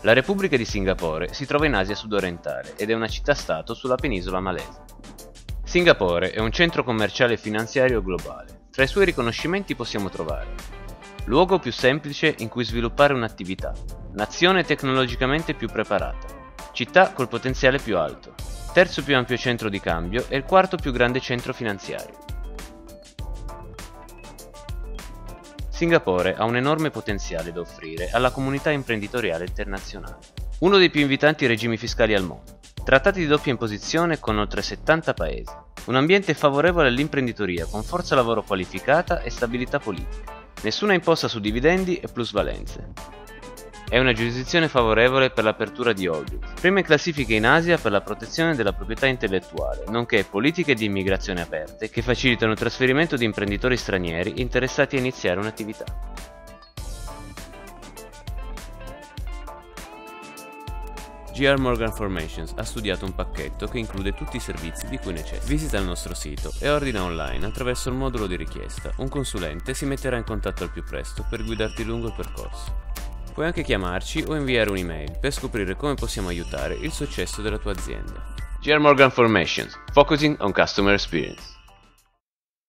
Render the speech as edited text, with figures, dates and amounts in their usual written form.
La Repubblica di Singapore si trova in Asia sudorientale ed è una città-stato sulla penisola malese. Singapore è un centro commerciale e finanziario globale. Tra i suoi riconoscimenti possiamo trovare: luogo più semplice in cui sviluppare un'attività, nazione tecnologicamente più preparata, città col potenziale più alto, terzo più ampio centro di cambio e il quarto più grande centro finanziario. Singapore ha un enorme potenziale da offrire alla comunità imprenditoriale internazionale. Uno dei più invitanti regimi fiscali al mondo, trattati di doppia imposizione con oltre 70 paesi, un ambiente favorevole all'imprenditoria con forza lavoro qualificata e stabilità politica, nessuna imposta su dividendi e plusvalenze. È una giurisdizione favorevole per l'apertura di holding, prima in classifica in Asia per la protezione della proprietà intellettuale, nonché politiche di immigrazione aperte che facilitano il trasferimento di imprenditori stranieri interessati a iniziare un'attività. GR Morgan Formations ha studiato un pacchetto che include tutti i servizi di cui necessita. Visita il nostro sito e ordina online attraverso il modulo di richiesta. Un consulente si metterà in contatto al più presto per guidarti lungo il percorso. Puoi anche chiamarci o inviare un'email per scoprire come possiamo aiutare il successo della tua azienda. GR Morgan Formations, focusing on customer experience.